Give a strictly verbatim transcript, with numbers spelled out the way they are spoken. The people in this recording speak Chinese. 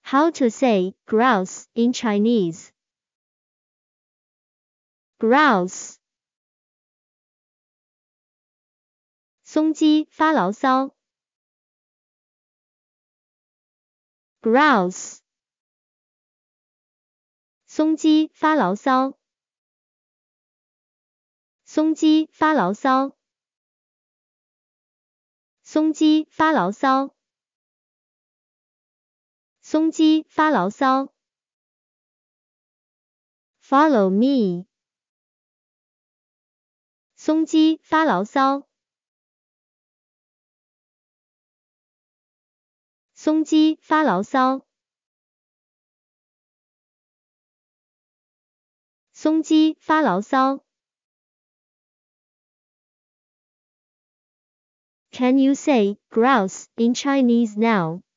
How to say grouse in Chinese? Grouse. 松鸡发牢骚。Grouse. 松鸡发牢骚。松鸡发牢骚。松鸡发牢骚。松鸡发牢骚。Follow me. 松鸡发牢骚。松鸡发牢骚。松鸡发牢骚。Can you say grouse in Chinese now?